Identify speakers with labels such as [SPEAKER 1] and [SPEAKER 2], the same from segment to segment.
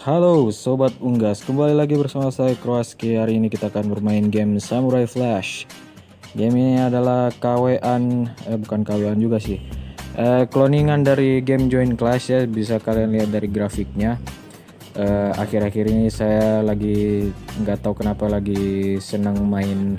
[SPEAKER 1] Halo Sobat Unggas, kembali lagi bersama saya Kroaski. Hari ini kita akan bermain game Samurai Flash. Game ini adalah bukan KW-an juga sih, cloningan dari game Join Clash ya. Bisa kalian lihat dari grafiknya. Akhir-akhir ini saya lagi nggak tahu kenapa lagi senang main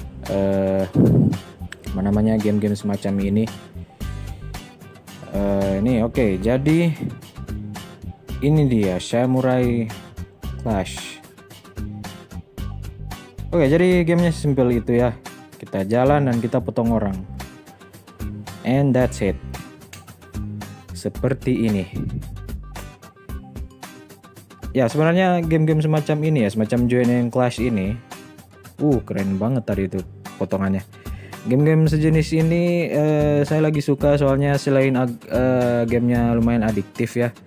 [SPEAKER 1] game-game semacam ini. Ini oke, jadi ini dia Samurai Clash. Oke, jadi gamenya simpel itu ya. Kita jalan dan kita potong orang. And that's it. Seperti ini. Ya, sebenarnya game-game semacam ini ya, semacam Join Clash ini. Keren banget tadi itu potongannya. Game-game sejenis ini saya lagi suka soalnya selain gamenya lumayan adiktif ya.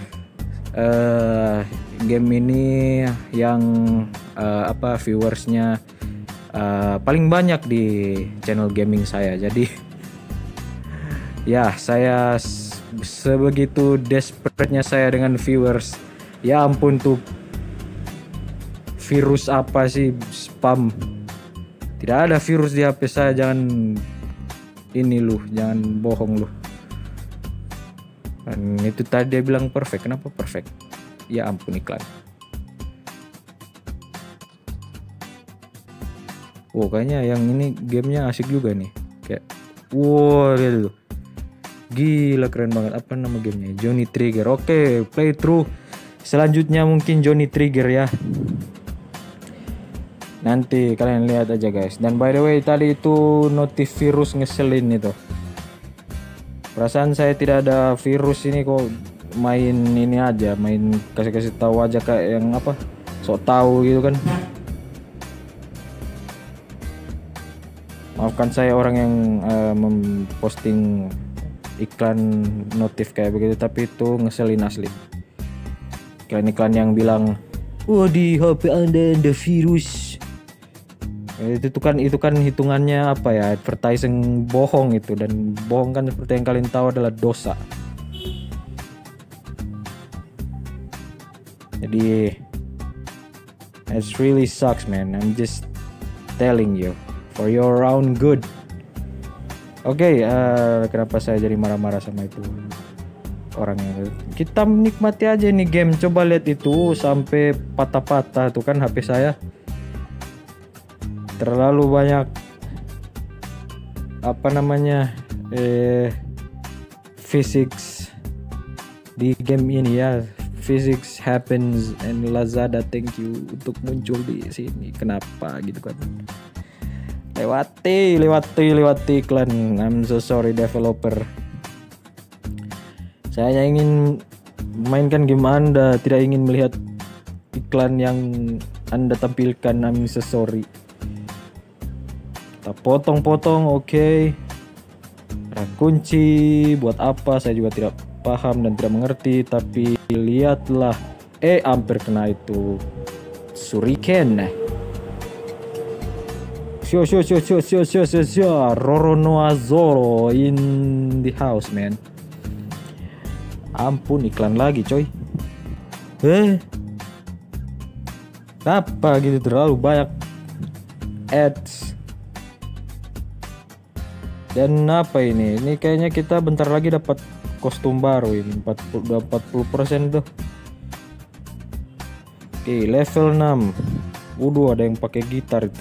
[SPEAKER 1] Game ini yang viewersnya paling banyak di channel gaming saya. Jadi ya saya sebegitu desperate-nya saya dengan viewers. Ya ampun tuh, virus apa sih, spam. Tidak ada virus di HP saya, jangan bohong lu. Dan itu tadi dia bilang perfect. Kenapa perfect? Ya ampun, iklan. Kayaknya yang ini gamenya asik juga nih. Kayak lihat tuh. Gila, keren banget. Apa nama gamenya? Johnny Trigger. Oke, playthrough selanjutnya mungkin Johnny Trigger ya. Nanti kalian lihat aja guys. Dan by the way, tadi itu notif virus ngeselin itu. Perasaan saya tidak ada virus ini kok, main ini aja, main kasih tahu aja kayak yang sok tahu gitu kan. Maafkan saya orang yang memposting iklan notif kayak begitu, tapi itu ngeselin asli. Iklan-iklan yang bilang, di HP Anda ada virus. Itu kan hitungannya advertising bohong itu, dan bohong kan seperti yang kalian tahu adalah dosa. Jadi it really sucks man, I'm just telling you for your own good. Oke, kenapa saya jadi marah-marah sama itu orangnya? Kita menikmati aja nih game. Coba lihat itu sampai patah-patah tuh kan HP saya. Terlalu banyak physics di game ini ya. Physics happens and Lazada thank you untuk muncul di sini. Kenapa gitu kan? Lewati iklan. I'm so sorry developer. Saya ingin mainkan game Anda, tidak ingin melihat iklan yang Anda tampilkan. I'm so sorry. Kita potong-potong, oke. Kunci buat apa? Saya juga tidak paham dan tidak mengerti. Tapi lihatlah, hampir kena itu shuriken. Roronoa in the house man. Ampun, iklan lagi coy. Apa gitu, terlalu banyak ads. Dan apa ini? Ini kayaknya kita bentar lagi dapat kostum baru ini, 40% tuh. Oke, level 6. Ada yang pakai gitar itu.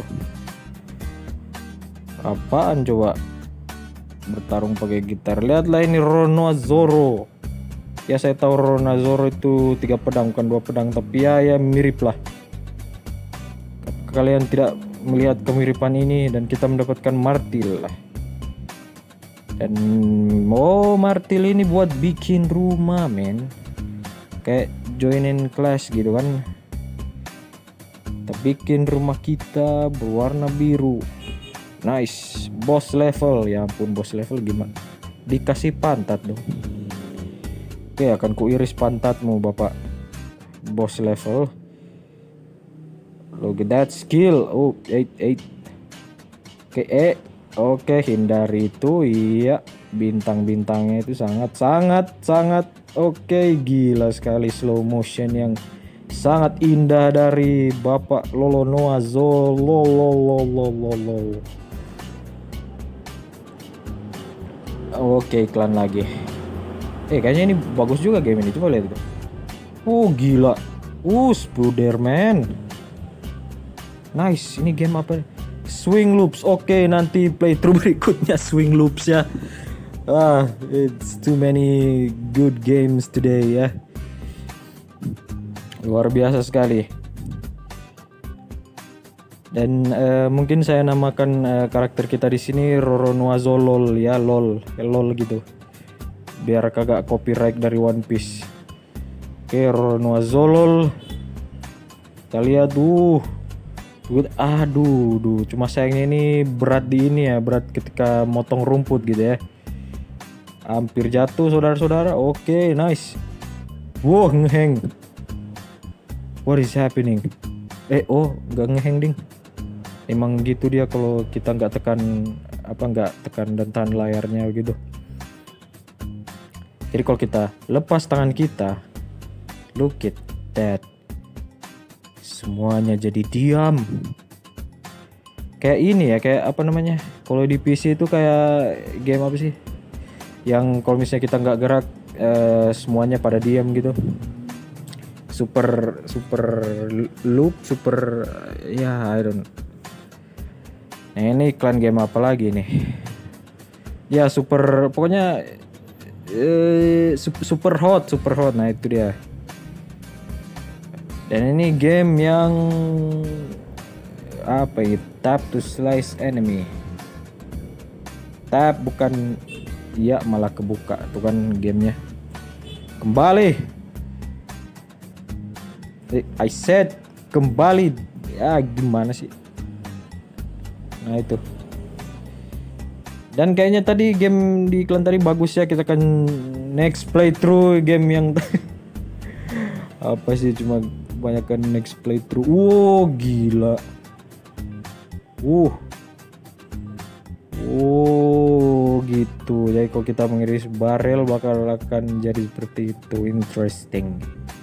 [SPEAKER 1] Apaan coba? Bertarung pakai gitar. Lihatlah ini Roronoa Zoro. Ya saya tahu Roronoa Zoro itu 3 pedang bukan 2 pedang, tapi ya mirip lah. Kalian tidak melihat kemiripan ini dan kita mendapatkan martil lah. Dan martil ini buat bikin rumah men, kayak Join Clash gitu kan. Kita bikin rumah kita berwarna biru. Nice. Boss level. Ya ampun, boss level gimana? Dikasih pantat dong. Oke, akan kuiris pantatmu bapak boss level. Look at that skill. 8. Oke, hindari itu. Iya, bintang-bintangnya itu sangat Oke, gila sekali slow motion yang sangat indah dari Bapak Lolonoa Zololololololol. Oke, iklan lagi. Kayaknya ini bagus juga game ini. Coba lihat itu. Oh, gila. Spider-Man. Nice. Ini game apa? Swing Loops. Oke, nanti playthrough berikutnya Swing Loops ya. It's too many good games today ya. Luar biasa sekali. Dan mungkin saya namakan karakter kita di sini Roronoa Zolol ya, lol gitu. Biar kagak copyright dari One Piece. Oke, Roronoa Zolol. Kita lihat aduh, cuma sayangnya ini berat di ini ya, berat ketika motong rumput gitu ya. Hampir jatuh saudara-saudara. Oke, nice. Wow, ngeheng. What is happening? Nggak ngeheng ding. Emang gitu dia kalau kita nggak tekan dan tahan layarnya gitu. Jadi kalau kita lepas tangan kita, look at that, semuanya jadi diam. Kayak ini ya, kayak apa namanya? Kalau di PC itu kayak game apa sih? Yang kalau misalnya kita nggak gerak, semuanya pada diam gitu. Super loop, ya I don't. Nah, ini iklan game apa lagi nih? Ya pokoknya super hot. Nah itu dia. Dan ini game yang apa ya? Tap to slice enemy. Tap bukan, ya malah kebuka tuh kan gamenya. Kembali. I said kembali. Ya gimana sih? Nah itu. Dan kayaknya tadi game di iklan tadi bagus ya. Kita akan next playthrough game yang apa sih, cuma kebanyakan next playthrough. Gila. Gitu. Jadi kalau kita mengiris barrel bakal akan jadi seperti itu. Interesting.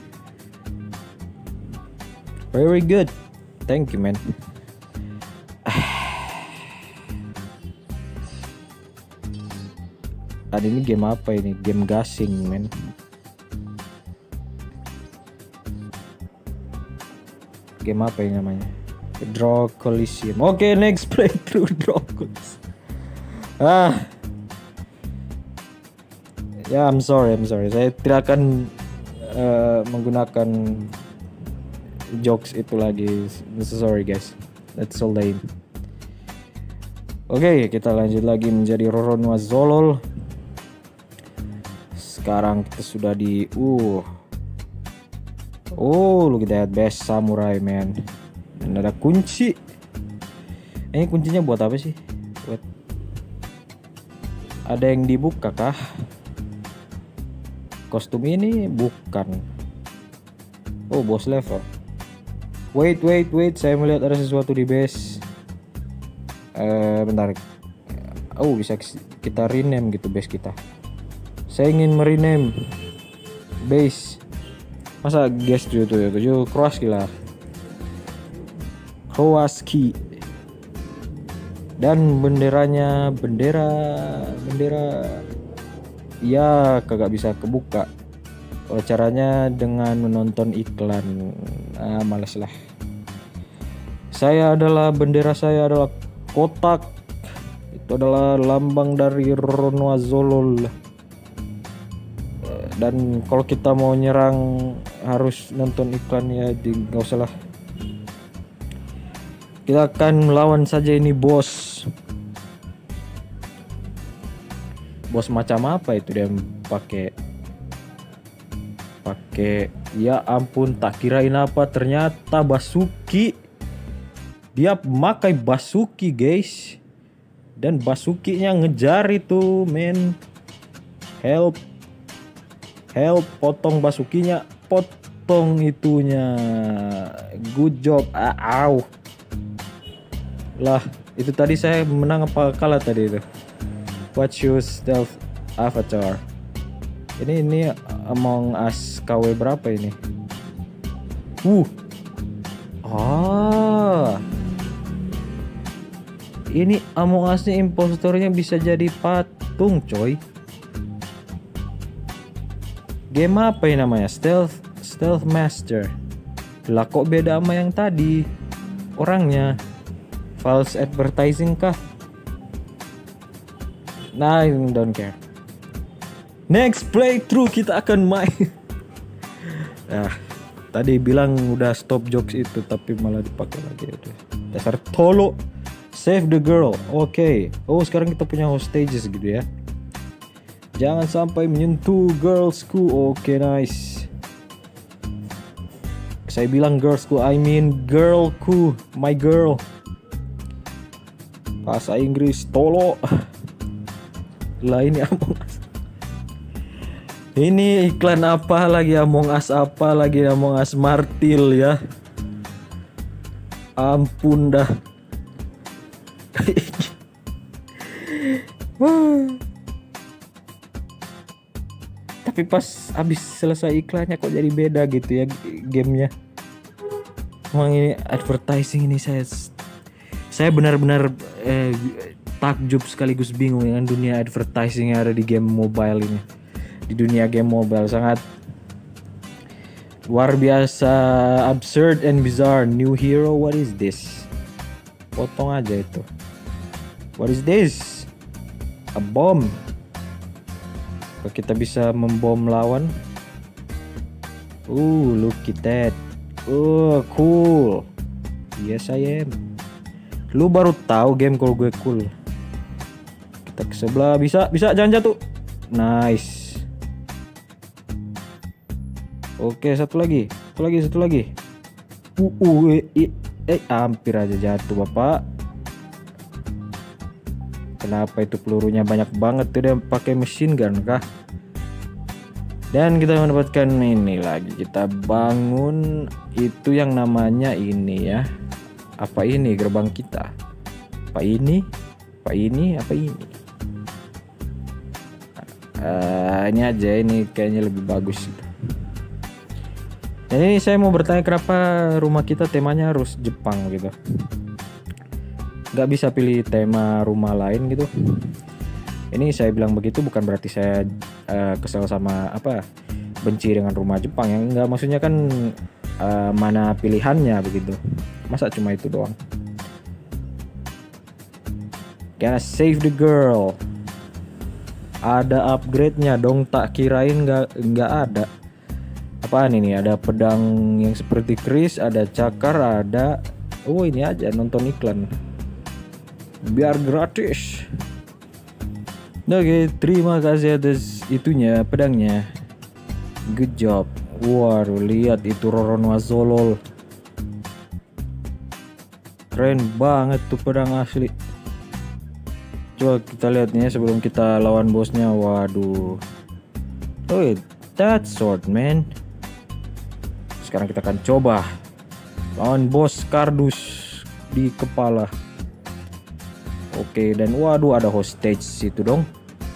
[SPEAKER 1] Very good. Thank you man. Tadi ini game apa ini? Game gasing men. Game apa ini namanya? Draw Coliseum. Oke, next playthrough Draw Coliseum. Ya, I'm sorry. Saya tidak akan menggunakan jokes itu lagi. Sorry guys. That's all lame. Oke, kita lanjut lagi menjadi Roronoa Zolol. Sekarang kita sudah di look at that, best samurai man. Dan ada kunci. Ini kuncinya buat apa sih? Ada yang dibuka kah? Kostum ini bukan. Boss level. Wait, saya melihat ada sesuatu di base. Bentar. Bisa kita rename gitu base kita. Saya ingin merename base. Masa guys 7 Kroaski lah. Kroaski. Dan benderanya bendera ya kagak bisa kebuka. Caranya dengan menonton iklan. Males lah. Bendera saya adalah kotak. Itu adalah lambang dari Roronoa Zolol. Dan kalau kita mau nyerang harus nonton iklan ya, nggak usah lah. Kita akan melawan saja ini bos. Bos macam apa itu dia pakai? Ya ampun, tak kirain apa, ternyata Basuki. Dia memakai Basuki guys. Dan Basukinya ngejar itu men. Help, potong Basukinya, potong itunya. Good job. Lah, itu tadi saya menang apa kalah tadi itu? What choose stealth avatar? Ini Among Us KW berapa ini? Ini Among Us-nya impostornya bisa jadi patung, coy. Game apa ini namanya? Stealth Master. Lah kok beda sama yang tadi? Orangnya false advertising kah? Nah, I don't care. Next playthrough kita akan main. Tadi bilang udah stop jokes itu, tapi malah dipakai lagi. Udah. Dasar tolo. Save the girl. Oke. Oh, sekarang kita punya hostages gitu ya. Jangan sampai menyentuh girlsku. Oke, nice. Saya bilang girlsku, I mean girlku, my girl. Bahasa Inggris tolo. Lah ini Among Us. Ini iklan apa lagi, Among Us apa lagi, Among Us Martil ya. Ampun dah. Tapi pas habis selesai iklannya kok jadi beda gitu ya gamenya. Emang ini advertising ini saya benar-benar takjub sekaligus bingung dengan dunia advertising yang ada di game mobile ini. Di dunia game mobile sangat luar biasa absurd and bizarre. New hero, what is this? Potong aja itu. What is this? A bomb. Apa kita bisa membom lawan? Look at that. Cool. Yes I am. Lu baru tahu game kalau gue cool. Kita ke sebelah, bisa jangan jatuh. Nice. Oke, satu lagi. Hampir aja jatuh, Bapak. Kenapa itu pelurunya banyak banget tuh, dia pakai machine gun kah? Dan kita mendapatkan ini lagi. Kita bangun itu yang namanya ini ya. Apa ini gerbang kita? Apa ini? Ini aja, ini kayaknya lebih bagus gitu. Dan ini saya mau bertanya, kenapa rumah kita temanya harus Jepang gitu? Gak bisa pilih tema rumah lain gitu? Ini saya bilang begitu bukan berarti saya kesel sama benci dengan rumah Jepang ya. Enggak, maksudnya kan mana pilihannya begitu. Masa cuma itu doang? Gonna save the girl. Ada upgrade-nya dong, tak kirain nggak ada. Apaan ini? Ada pedang yang seperti keris, ada cakar, ada ini aja nonton iklan. Biar gratis. Oke, terima kasih atas itunya, pedangnya. Good job. Waduh, lihat itu Roronoa-Zolol. Keren banget tuh pedang asli. Coba kita lihat nih sebelum kita lawan bosnya. Waduh. That sword, man. Sekarang kita akan coba lawan bos kardus di kepala. Oke, dan waduh ada hostage situ dong.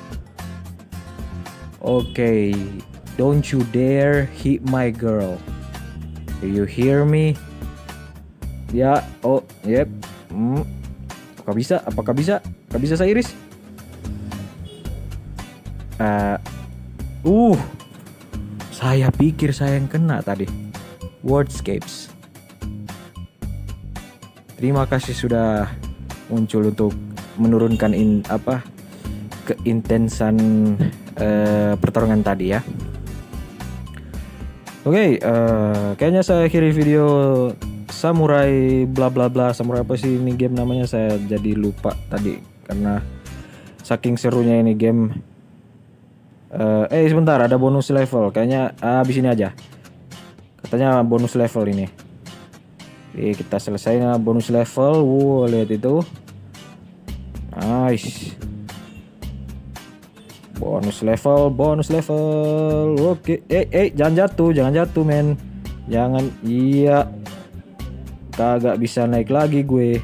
[SPEAKER 1] Oke, don't you dare hit my girl. Do you hear me? Ya, yep. Apakah bisa? Gak bisa saya iris? Saya pikir saya yang kena tadi. Wordscapes. Terima kasih sudah muncul untuk menurunkan keintensan pertarungan tadi ya. Oke, kayaknya saya akhiri video samurai bla bla bla. Samurai apa sih ini game namanya, saya jadi lupa tadi karena saking serunya ini game. Sebentar, ada bonus level kayaknya. Habis ini aja katanya bonus level ini. Kita selesai bonus level. Lihat itu, nice. Bonus level. Oke. Jangan jatuh men. Jangan. Iya, kagak bisa naik lagi gue.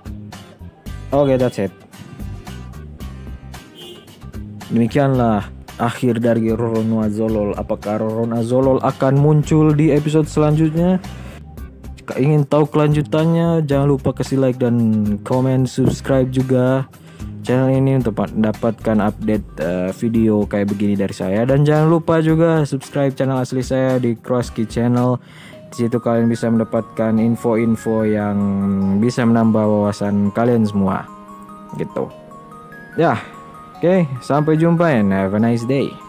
[SPEAKER 1] Oke, that's it. Demikianlah akhir dari Roro Azolol. Apakah Roro Azolol akan muncul di episode selanjutnya? Jika ingin tahu kelanjutannya, jangan lupa kasih like dan komen, subscribe juga channel ini untuk mendapatkan update video kayak begini dari saya. Dan jangan lupa juga subscribe channel asli saya di Crosskey Channel. Di situ kalian bisa mendapatkan info-info yang bisa menambah wawasan kalian semua. Gitu. Ya, oke, sampai jumpa and have a nice day.